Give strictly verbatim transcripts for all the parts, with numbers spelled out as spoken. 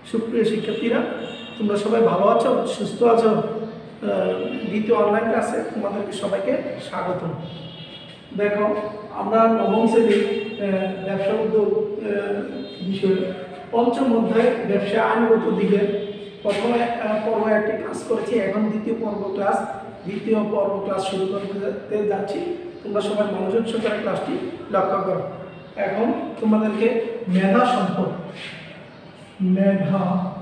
সুপ্রিয় শিক্ষার্থীরা, তোমরা সবাই ভালো আছো, সুস্থ আছো? দ্বিতীয় অনলাইন ক্লাসে তোমাদেরকে সবাইকে স্বাগতম। দেখো, আমরা নবম শ্রেণীর ব্যবসা উদ্যোগ বিষয়ে পঞ্চম অধ্যায় ব্যবসা আইনগত দিকে প্রথমে পর্ব একটি ক্লাস করেছি। এখন দ্বিতীয় পর্ব ক্লাস দ্বিতীয় পর্ব ক্লাস শুরু করতে যাচ্ছি। তোমরা সবাই মনোযোগ সহকারে ক্লাসটি লক্ষ্য করো। এখন তোমাদেরকে মেধা সম্পদ মেধা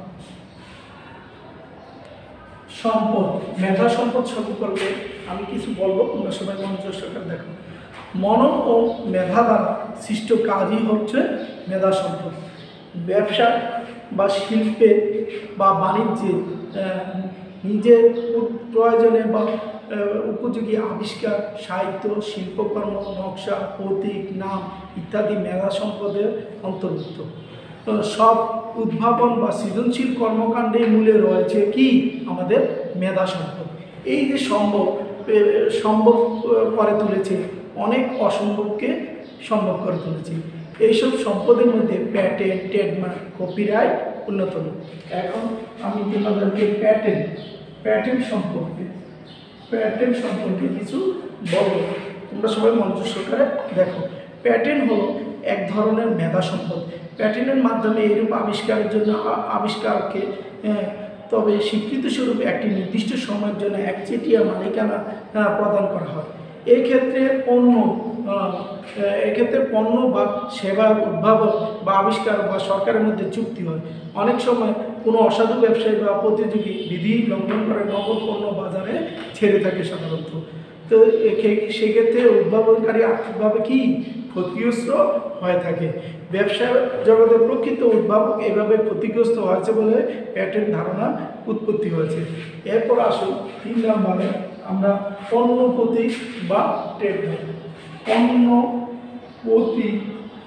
সম্পদ মেধা সম্পদ সম্পর্কে আমি কিছু বলবো, তোমরা সবাই মনোযোগ সহকারে দেখো। মনন ও মেধা দ্বারা সৃষ্ট কাজই হচ্ছে মেধা সম্পদ। ব্যবসা বা শিল্পে বা বাণিজ্যে নিজের প্রয়োজনে বা উপযোগী আবিষ্কার, সাহিত্য, শিল্পকর্ম, নকশা, প্রতীক, নাম ইত্যাদি মেধা সম্পদের অন্তর্ভুক্ত। সব উদ্ভাবন বা সৃজনশীল কর্মকাণ্ডের মূলে রয়েছে কি? আমাদের মেধা সম্পদ। এই যে সম্ভব সম্ভব করে তুলেছে, অনেক অসম্ভবকে সম্ভব করে তুলেছে। এইসব সম্পদের মধ্যে প্যাটেন্ট, ট্রেডমার্ক, কপিরাইট অন্যতম। এখন আমি তোমাদেরকে প্যাটেন্ট প্যাটেন্ট সম্পর্কে প্যাটেন্ট সম্পর্কে কিছু বলবো। তোমরা সবাই মনোযোগ সহকারে দেখো। প্যাটেন্ট হলো এক ধরনের মেধা সম্পদ। প্যাটেন্টের মাধ্যমে এরূপ আবিষ্কারের জন্য আবিষ্কারকে তবে স্বীকৃতিস্বরূপ একটি নির্দিষ্ট সময়ের জন্য একচেটিয়া মালিকানা প্রদান করা হয়। এই ক্ষেত্রে পণ্য এক্ষেত্রে পণ্য বা সেবার উদ্ভাবক বা আবিষ্কার বা সরকারের মধ্যে চুক্তি হয়। অনেক সময় কোনো অসাধু ব্যবসায়ী বা প্রতিযোগী বিধি লঙ্ঘন করে নগদ পণ্য বাজারে ছেড়ে থাকে সাধারণত। তো সেক্ষেত্রে উদ্ভাবনকারী আর্থিকভাবে কি ক্ষতিগ্রস্ত হয়ে থাকে। ব্যবসা জগতের প্রকৃত উদ্ভাবক এভাবে ক্ষতিগ্রস্ত হয়েছে বলে প্যাটেন্ট ধারণা উৎপত্তি হয়েছে। এরপর আসুন তিন নম্বরে আমরা পণ্য প্রতীক বা ট্রেডমার্ক। পণ্য প্রতীক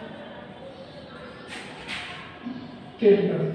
ট্রেডমার্ক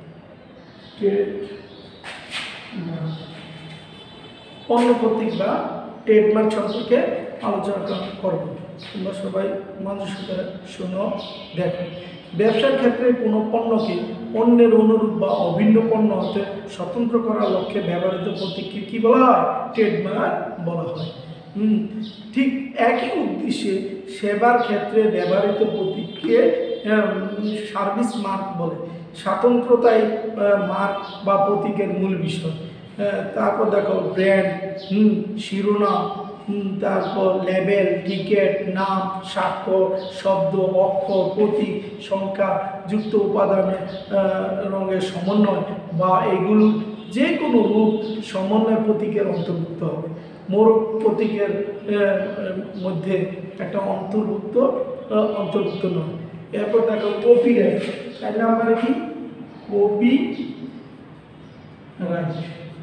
পণ্য প্রতীক বা ট্রেডমার্ক সম্পর্কে আলোচনা করব। তোমরা সবাই মনোযোগ করে শোনো, দেখো। ব্যবসার ক্ষেত্রে কোনো পণ্যকে অন্যের অনুরূপ বা অভিন্ন পণ্য হতে স্বতন্ত্র করার লক্ষ্যে ব্যবহৃত প্রতীককে কী বলা হয়? ট্রেডমার্ক বলা হয়। হুম ঠিক একই উদ্দেশ্যে সেবার ক্ষেত্রে ব্যবহৃত প্রতীককে সার্ভিস মার্ক বলে। স্বাতন্ত্রতাই মার্ক বা প্রতীকের মূল বিষয়। তারপর দেখো ব্র্যান্ড, হুম শিরোনাম, তারপর লেবেল, টিকেট, নাম, স্বাক্ষর, শব্দ, অক্ষর, প্রতীক, সংখ্যা যুক্ত উপাদানের রঙের সমন্বয় বা এগুলো যে কোনো রূপ সমন্বয় প্রতীকের অন্তর্ভুক্ত হবে। মোড়ক প্রতীকের মধ্যে একটা অন্তর্ভুক্ত অন্তর্ভুক্ত নয়। এরপর দেখো কপিরাইট। তাই না আমরা কি কপিরাইট।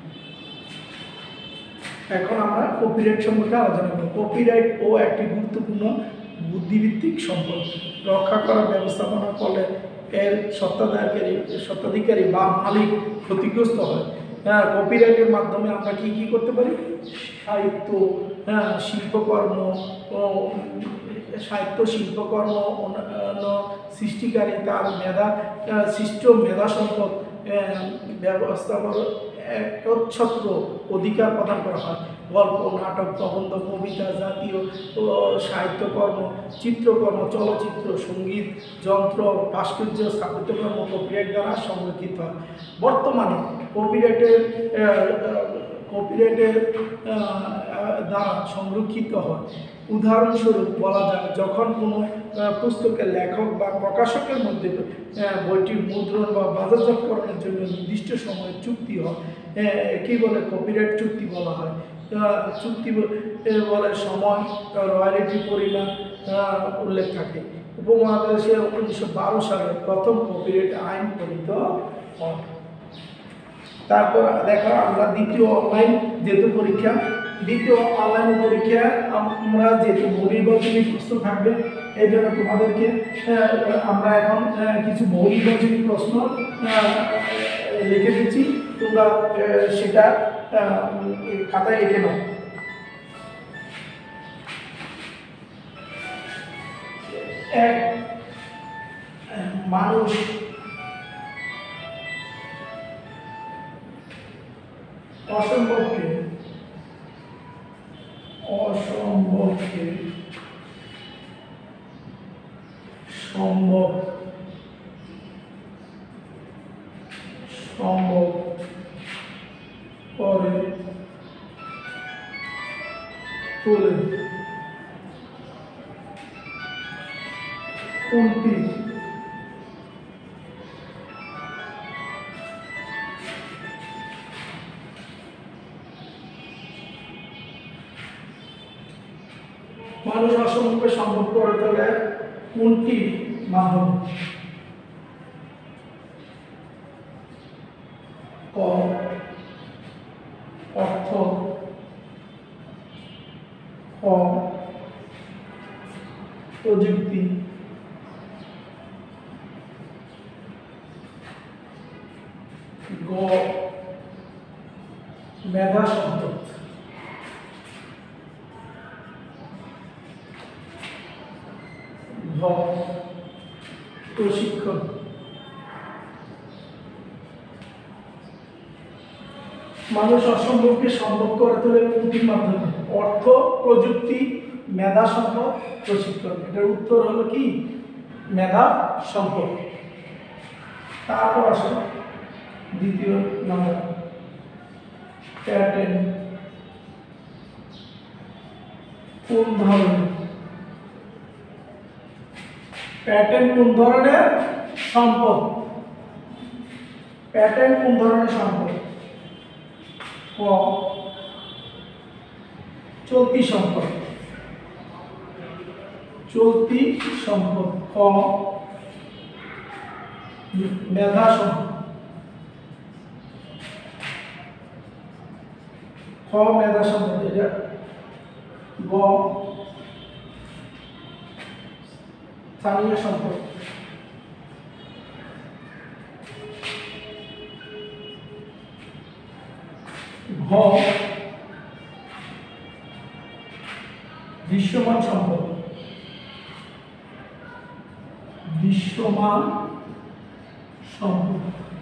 এখন আমরা কপিরাইট সম্পর্কে আলোচনা করব। কপিরাইট ও একটি গুরুত্বপূর্ণ বুদ্ধিভিত্তিক সম্পদ। রক্ষা করার ব্যবস্থাপনা করলে এর সত্ত্বাধিকারী সত্ত্বাধিকারী বা মালিক ক্ষতিগ্রস্ত হয়। হ্যাঁ, কপিরাইটের মাধ্যমে আমরা কি কি করতে পারি? সাহিত্য, হ্যাঁ শিল্পকর্ম, সাহিত্য শিল্পকর্ম সৃষ্টিকারী তার মেধা সৃষ্ট মেধা সম্পদ ব্যবস্থাপনা একচ্ছত্র অধিকার প্রদান করা হয়। গল্প, নাটক, প্রবন্ধ, কবিতা, জাতীয় সাহিত্যকর্ম, চিত্রকর্ম, চলচ্চিত্র, সঙ্গীত, যন্ত্র, ভাস্কর্য, স্থাপত্যকর্ম কপিরাইট দ্বারা সংরক্ষিত হয়। বর্তমানে কপিরাইটের কপিরাইটের দ্বারা সংরক্ষিত হয়। উদাহরণস্বরূপ বলা যায়, যখন কোনো পুস্তকের লেখক বা প্রকাশকের মধ্যে বইটির মুদ্রণ বা বাজারজাতকরণের জন্য নির্দিষ্ট সময়ের চুক্তি হয়, কী বলে? কপিরাইট চুক্তি বলা হয়। চুক্তি বলে সময়, রয়্যালটি পরিমাণ উল্লেখ থাকে। উপমহাদেশে উনিশশো বারো সালে প্রথম কপিরাইট আইন পালিত হয়। তারপর দেখো, আমরা দ্বিতীয় অনলাইন যেহেতু পরীক্ষা দ্বিতীয় অনলাইন পরীক্ষা আমরা যেহেতু বহুনির্বাচনী প্রশ্ন থাকবে, এই জন্য তোমাদেরকে আমরা এখন কিছু বহুনির্বাচনী প্রশ্ন লিখে দিচ্ছি। তোমরা সেটা খাতায় লিখে নাও। এক মানুষ অসম্ভবকে অসম্ভবকে সম্ভব সম্ভব করে তোলে কোনটি মানুষ অসম্ভবকে সম্ভব করে তোলে কোনটি মাধ্যম? ক অর্থ, খ প্রযুক্তি, গ মেধা সম্পদ, ঘ প্রশিক্ষণ। মানুষ অসম্ভবকে সম্ভব করে তোলে কোনটির মাধ্যমে? অর্থ, প্রযুক্তি, মেধা সম্পদ, প্রশিক্ষণ। এটার উত্তর হলো কি মেধা সম্পদ। তারপর আসো দ্বিতীয় নম্বর, প্যাটেন্ট কোন ধরনের? প্যাটেন্ট কোন ধরনের সম্পদ? প্যাটেন্ট কোন ধরনের সম্পদ? ক চলতি সম্পদ, চলতি সম্পদ। খ মেধা সম্পদ, খ মেধা সম্পদ। এটা গ স্থানীয় সম্পদ। ঘ দৃশ্যমান সম্পদ, দৃশ্যমান সম্পদ।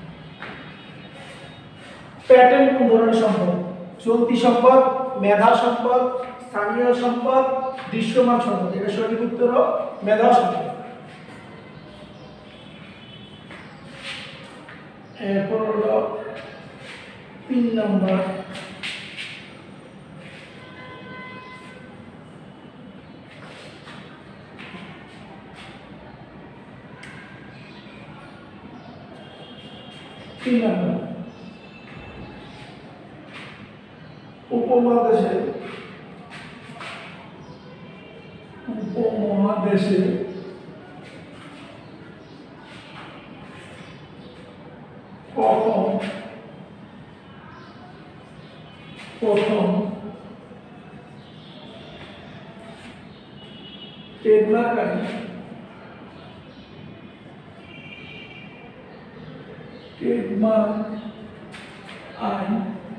প্যাটার্ন কোন ধরনের সম্পদ? চলতি সম্পদ, মেধা সম্পদ, স্থানীয় সম্পদ, দৃশ্যমান সম্পদ। এটা সঠিক উত্তর মেধা সম্পদ। এরপর হলো তিন নম্বর, তিন নম্বর উপমহাদেশে উপমহাদেশে কখন প্রথম ট্রেডমার্ক আইন ট্রেডমার্ক আইন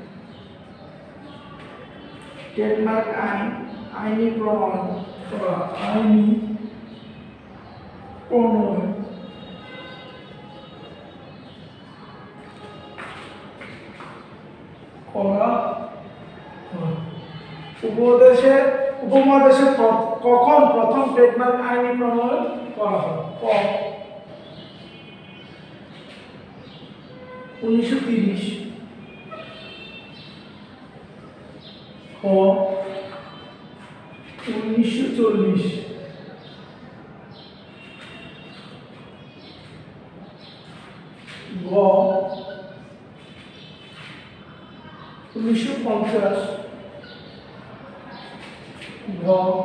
ট্রেডমার্ক আইন আইনি প্রমাণ করা আইনি প্রণয়ন করা উপদেশে উপমহাদেশে কখন প্রথম ট্রেডমার্ক আইনি প্রণয়ন করা হয়? ক উনিশশো তিরিশ, খ উনিশশো চল্লিশ, গ উনিশশো পঞ্চাশ, ঘ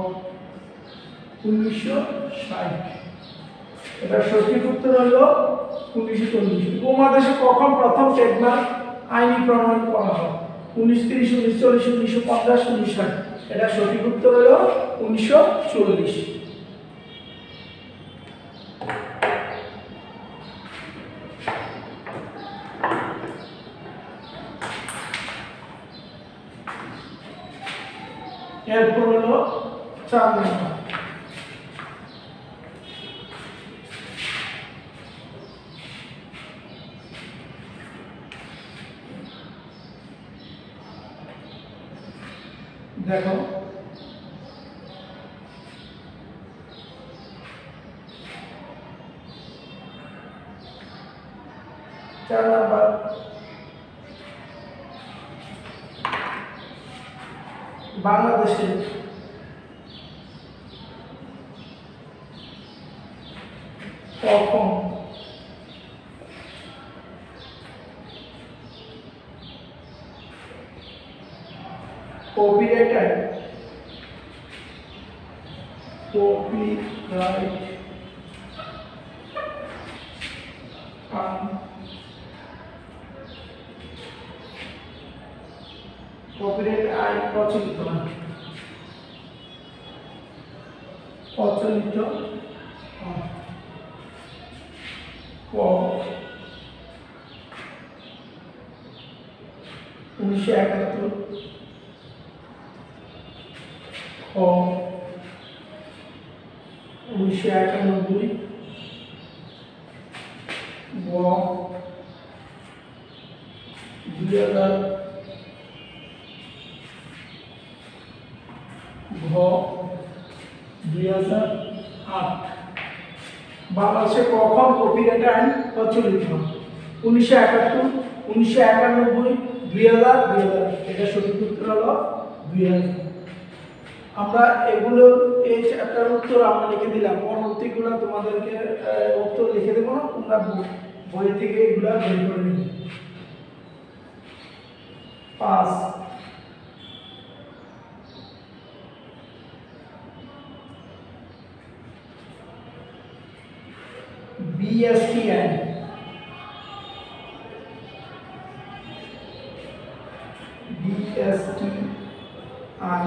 উনিশশো ষাট। এটা সঠিক উত্তর হলো উনিশশো চল্লিশ। উপমহাদেশে কখন প্রথম ট্রেডমার্ক আইনি প্রণয়ন করা হয়? উনিশশো তিরিশ, উনিশশো চল্লিশ, উনিশশো পঞ্চাশ, উনিশশো ষাট। এটা সঠিক উত্তর হলো উনিশশো চল্লিশ। এরপর হলো চার নম্বর, দেখো চার নাম্বার বাংলাদেশে কখন কপিরাইট আইন কপিরাইট আইন কপিরাইট আইন প্রচলিত হয় প্রচলিত ক উনিশশো একাত্তর খ উনিশশো একানব্বই গ দুই হাজার ঘ দুই হাজার আট বাংলাদেশে কখন কপিরাইট আইন প্রচলিত হয়? উনিশশো একাত্তর, উনিশশো একানব্বই, দুই হাজার, দুই হাজার। এটা সঠিক উত্তর হলো দুই হাজার। আমরা এগুলো এই চ্যাপ্টার উত্তর আমরা লিখে দিলাম, পরবর্তীগুলো তোমাদেরকে উত্তর লিখে দেবো না, তোমরা বই থেকে এগুলো বের করে নিবে। পাঁচ বিএসটি আইন বিএসটি আইন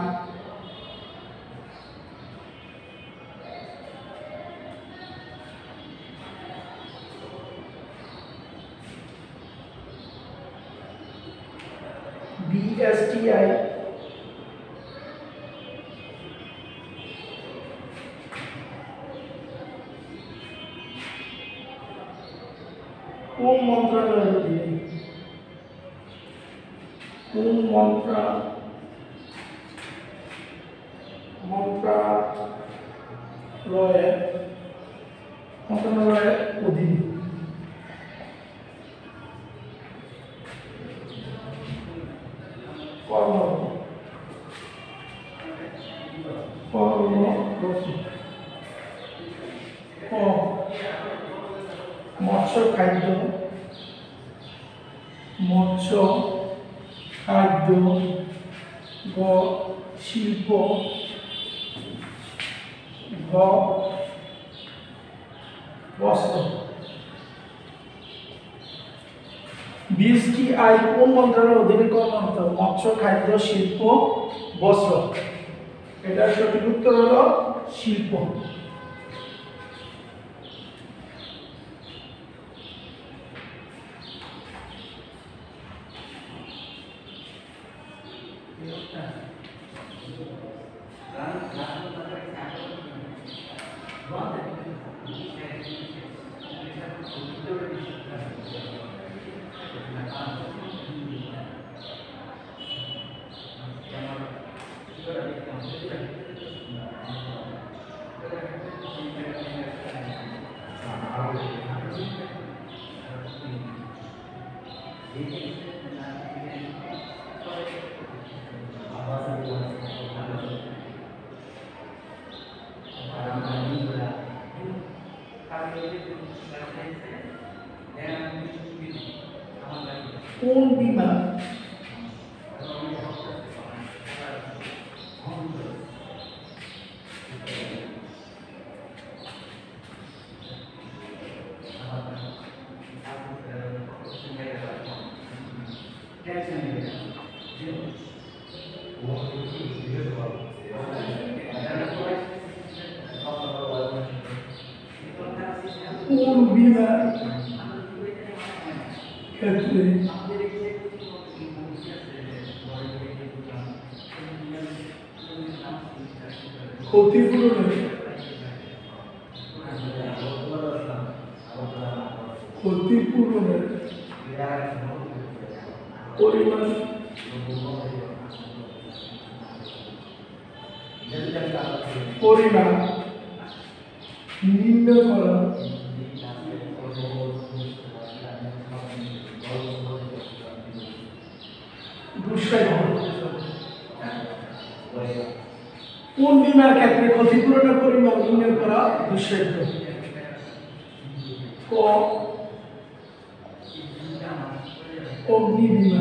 বিএসটি আইন কোন মন্ত্রণালয়ের অধীনে কোন মন্ত্রা মন্ত্রণালয়ের মন্ত্রণালয়ের অধীনে? কর্ম কর্মরত ক মৎস্য খাদ্য মৎস্য খাদ্য গ শিল্প ঘ বস্ত্র। বিএসটি আইন কোন মন্ত্রণালয়ের অধীনে কর্মরত? মৎস্য খাদ্য শিল্প বস্ত্র। এটার সঠিক উত্তর হলো শিল্প। কোন বিমা কোন বিমা ক্ষেত্রে ক্ষতিপূরণের ক্ষতিপূরণের পরিমাণ পরিমাণ নির্ণয় করা দুঃসাধ্য। কোন বীমার ক্ষেত্রে ক্ষতিপূরণের পরিমাণ নির্ণয় করা দুঃসাধ্য? ক অগ্নি বীমা,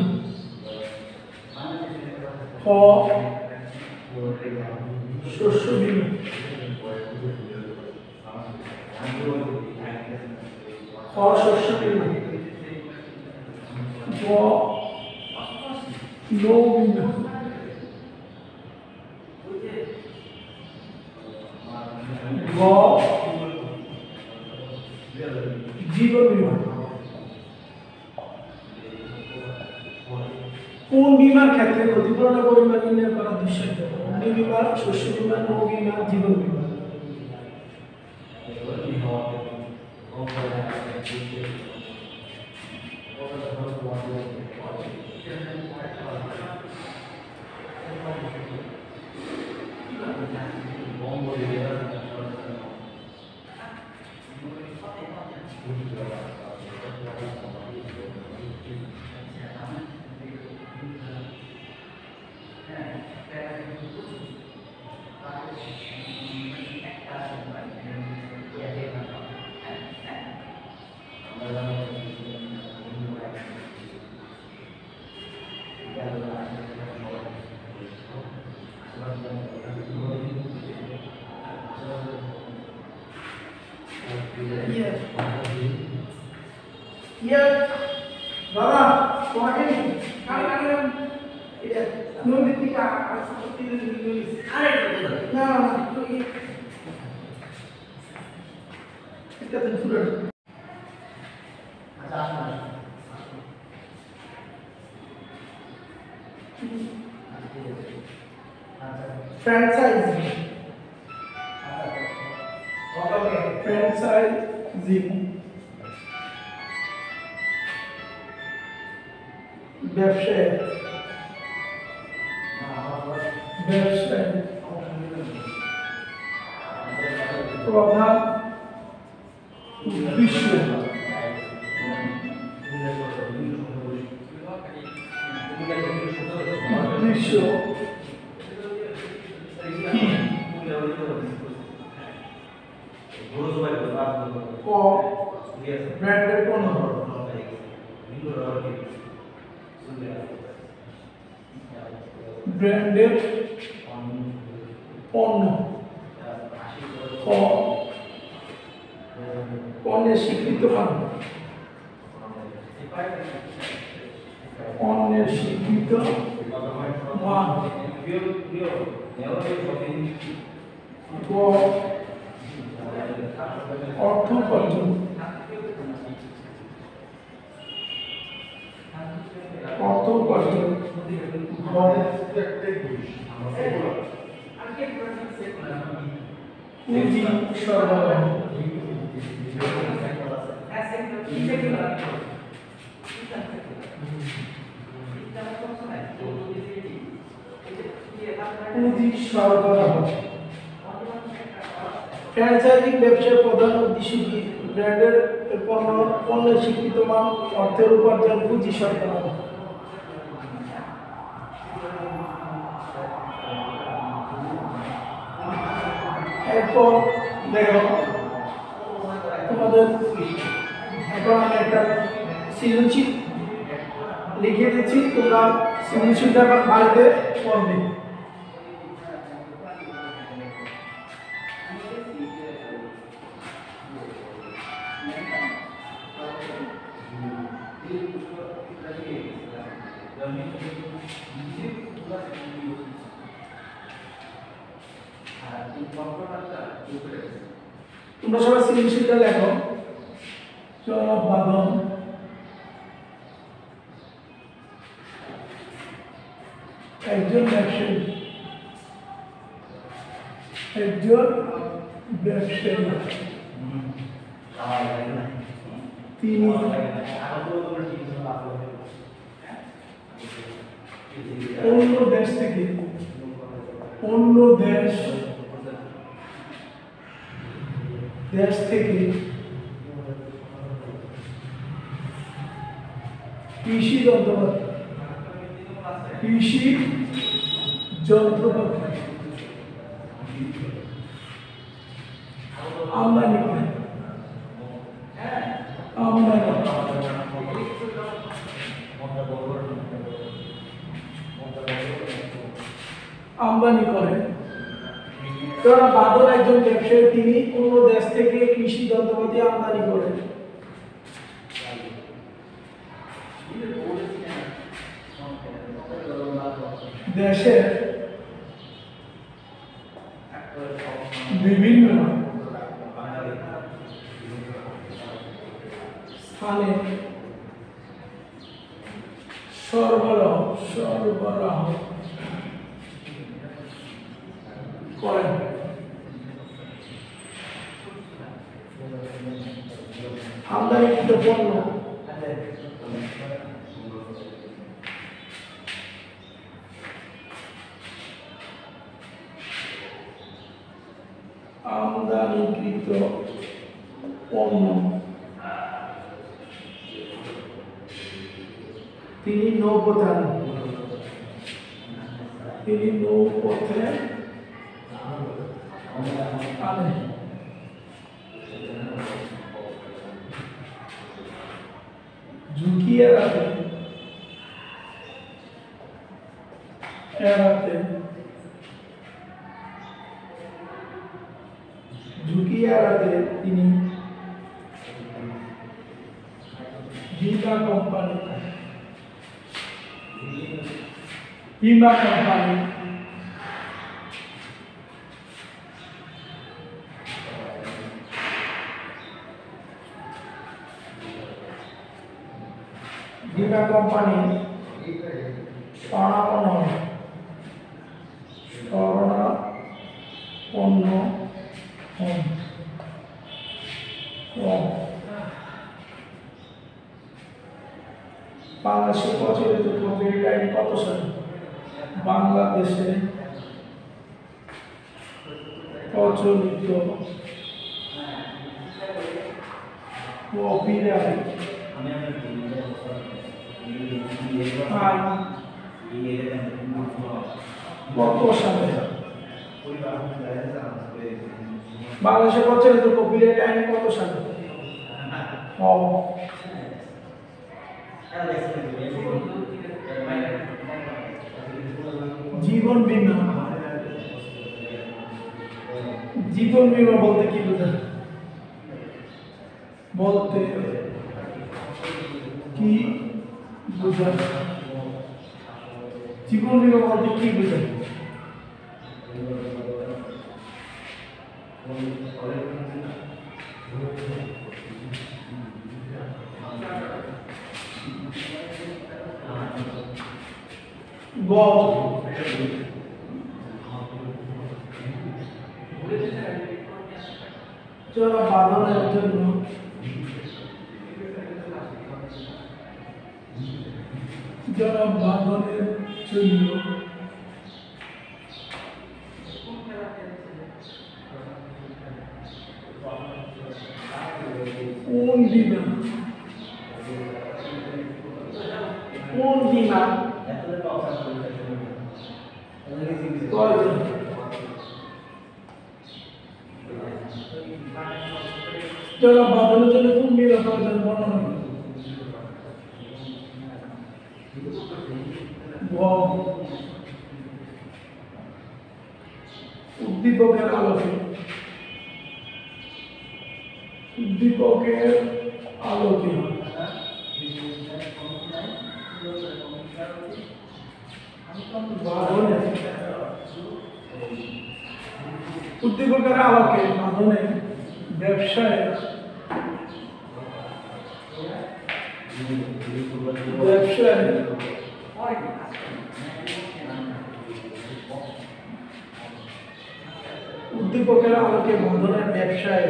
খ শস্য বীমা, খ শস্য বীমা, গ নৌ বীমা, গ জীবন বীমা। কোন বীমার ক্ষেত্রে ক্ষতিপূরণের পরিমাণ নির্ণয় করা দুঃসাধ্য? অগ্নি বীমা, শস্য বীমা, নৌ বীমা, জীবন বীমা। Iya, Baba, তোমাকে কাল কাল এটা নদীর দিকে আসতে দিন। আরে না না তুই এটা তো পুরো আচ্ছা আসুন ফ্র্যাঞ্চাইজি ওকে ফ্র্যাঞ্চাইজি ব্যবসায় ব্যবসায় প্রধান উদ্দেশ্য উদ্দেশ্য ক ব্র্যান্ডের পণ্য ব্র্যান্ডের পণ্য ক পণ্যের স্বীকৃত মান পণ্যের স্বীকৃত মান গ অর্থ উপার্জন অর্থ উপার্জন পুঁজি সরবরাহ পুঁজি সরবরাহ ফ্র্যাঞ্চাইজিং ব্যবসার প্রধান উদ্দেশ্য কি? ব্র্যান্ডের পণ্য পণ্যের স্বীকৃত মান, অর্থের উপার্জন, পুঁজি সরবরাহ। এরপর দেখো তোমাদের এখন আমি একটা সৃজনশীল লিখে দিচ্ছি, তোমরা সৃজনশীলটা বাড়িতে পড়বে। তোমরা সবাই সৃজনশীলটা লেখো। চলবাদন একজন ব্যবসায়ী একজন ব্যবসায়ী তিনি অন্য দেশ থেকে অন্য দেশ দেশ থেকে কৃষি যন্ত্রপাতি কৃষি যন্ত্রপাতি আমদানি করে আমদানি আমদানি করে। কারণ বাদল একজন ব্যবসায়ী, তিনি অন্য দেশ থেকে কৃষি যন্ত্রপাতি আমদানি করেন। দেশের বিভিন্ন স্থানে সরবরাহ সরবরাহ করেন। আমদানিকৃত পণ্য আমদানিকৃত পণ্য তিনি নৌপথে আনেন তিনি নৌপথে আনেন। ঝুঁকি এড়াতে এড়াতে ঝুঁকি এড়াতে তিনি বীমা কোম্পানি বীমা কোম্পানি বীমা কোম্পানি শরণাপন্ন শরণাপন্ন হন। বাংলাদেশে প্রচলিত কপিরাইট আইন কত সালে? বাংলাদেশে প্রচলিত কপিরাইট আইন কত সালে? বাংলাদেশে প্রচলিত কপিরাইট আইন কত সালে? জীবন বীমা জীবন বীমা বলতে কি বোঝায়? বলতে কি বোঝায়? জীবন বীমা বলতে কি বোঝায়? গ যারা বাঁধনের জন্য যারা বাঁধনের জন্য কোন বীমা কোন বীমা যারা বাঁধনের জন্য কোন বীমা প্রয়োজন বর্ণনা করুন। উদ্দীপকের আলোকে উদ্দীপকের আলোকে উদ্দীপকের আলোকে বাঁধনে ব্যবসায় ব্যবসায় উদ্দীপকের আলোকে বাঁধনের ব্যবসায়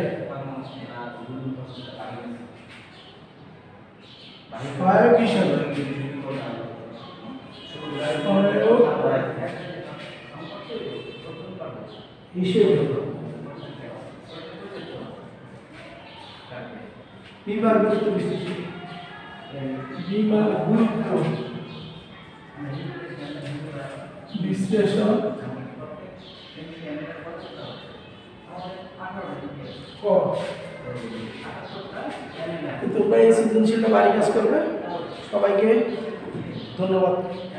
সহায়ক হিসাবে হিসেবে বিমার গুরুত্ব বিশ্লেষণ বিমার গুরুত্ব বিশ্লেষণ তোমরা এই সৃজনশীলটা বাড়ি কাজ করবে। সবাইকে ধন্যবাদ।